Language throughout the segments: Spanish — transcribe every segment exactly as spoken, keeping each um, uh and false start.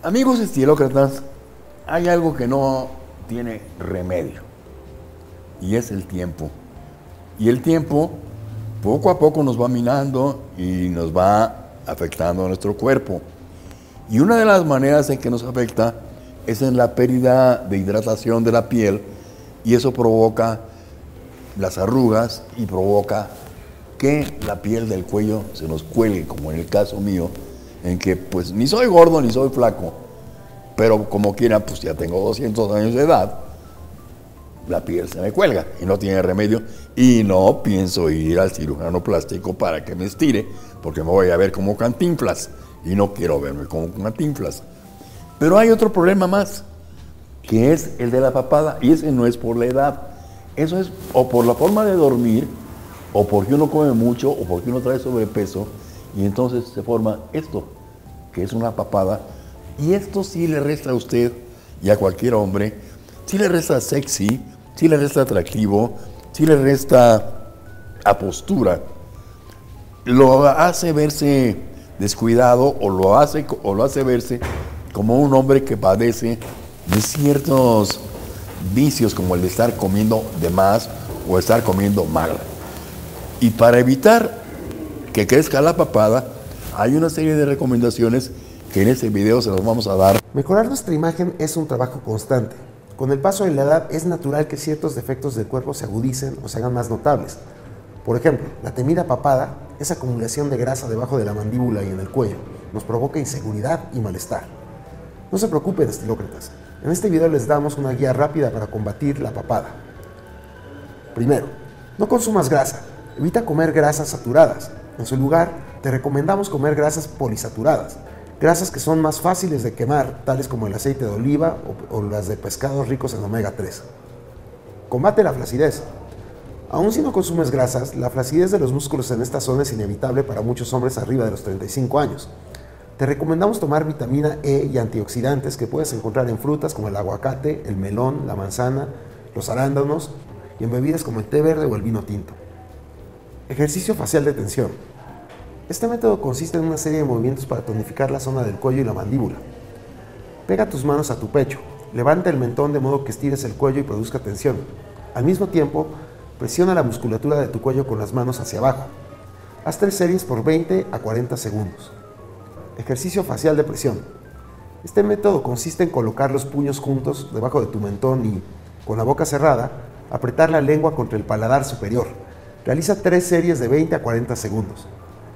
Amigos estilócratas, hay algo que no tiene remedio y es el tiempo. Y el tiempo poco a poco nos va minando y nos va afectando a nuestro cuerpo. Y una de las maneras en que nos afecta es en la pérdida de hidratación de la piel, y eso provoca las arrugas y provoca que la piel del cuello se nos cuelgue, como en el caso mío, en que pues ni soy gordo ni soy flaco, pero como quiera, pues ya tengo doscientos años de edad, la piel se me cuelga y no tiene remedio, y no pienso ir al cirujano plástico para que me estire, porque me voy a ver como Cantinflas, y no quiero verme como Cantinflas. Pero hay otro problema más, que es el de la papada, y ese no es por la edad, eso es o por la forma de dormir, o porque uno come mucho, o porque uno trae sobrepeso, y entonces se forma esto, que es una papada, y esto sí le resta a usted y a cualquier hombre, sí le resta sexy, sí le resta atractivo, sí le resta a postura, lo hace verse descuidado, o lo hace, o lo hace verse como un hombre que padece de ciertos vicios, como el de estar comiendo de más o estar comiendo mal. Y para evitar que crezca la papada, hay una serie de recomendaciones que en este video se los vamos a dar. Mejorar nuestra imagen es un trabajo constante. Con el paso de la edad es natural que ciertos defectos del cuerpo se agudicen o se hagan más notables. Por ejemplo, la temida papada, esa acumulación de grasa debajo de la mandíbula y en el cuello, nos provoca inseguridad y malestar. No se preocupen, estilócratas. En este video les damos una guía rápida para combatir la papada. Primero, no consumas grasa. Evita comer grasas saturadas. En su lugar, te recomendamos comer grasas polisaturadas, grasas que son más fáciles de quemar, tales como el aceite de oliva o, o las de pescados ricos en omega tres. Combate la flacidez. Aun si no consumes grasas, la flacidez de los músculos en esta zona es inevitable para muchos hombres arriba de los treinta y cinco años. Te recomendamos tomar vitamina E y antioxidantes que puedes encontrar en frutas como el aguacate, el melón, la manzana, los arándanos, y en bebidas como el té verde o el vino tinto. Ejercicio facial de tensión. Este método consiste en una serie de movimientos para tonificar la zona del cuello y la mandíbula. Pega tus manos a tu pecho, levanta el mentón de modo que estires el cuello y produzca tensión. Al mismo tiempo, presiona la musculatura de tu cuello con las manos hacia abajo. Haz tres series por veinte a cuarenta segundos. Ejercicio facial de presión. Este método consiste en colocar los puños juntos debajo de tu mentón y, con la boca cerrada, apretar la lengua contra el paladar superior. Realiza tres series de veinte a cuarenta segundos.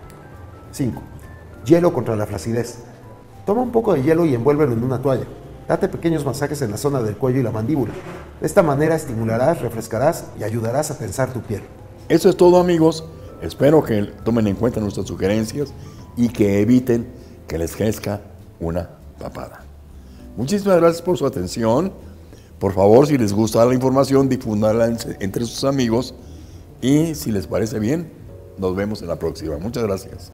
cinco. Hielo contra la flacidez. Toma un poco de hielo y envuélvelo en una toalla. Date pequeños masajes en la zona del cuello y la mandíbula. De esta manera estimularás, refrescarás y ayudarás a tensar tu piel. Eso es todo, amigos. Espero que tomen en cuenta nuestras sugerencias y que eviten que les crezca una papada. Muchísimas gracias por su atención. Por favor, si les gusta la información, difúndanla entre sus amigos. Y si les parece bien, nos vemos en la próxima. Muchas gracias.